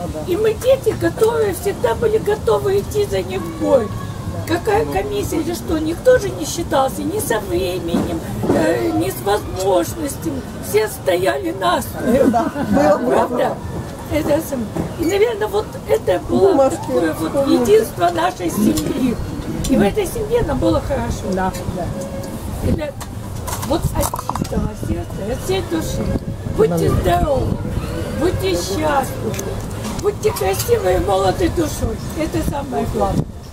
И мы, дети, готовы, всегда были готовы идти за них в бой. Какая комиссия или что, никто же не считался ни со временем, ни с возможностями. Все стояли насмерть. Правда? И, наверное, вот это было такое вот единство нашей семьи. И в этой семье нам было хорошо. Да. Ребят, вот от чистого сердца, от всей души. Будьте здоровы, будьте счастливы, будьте красивы и молоды душой. Это самое главное.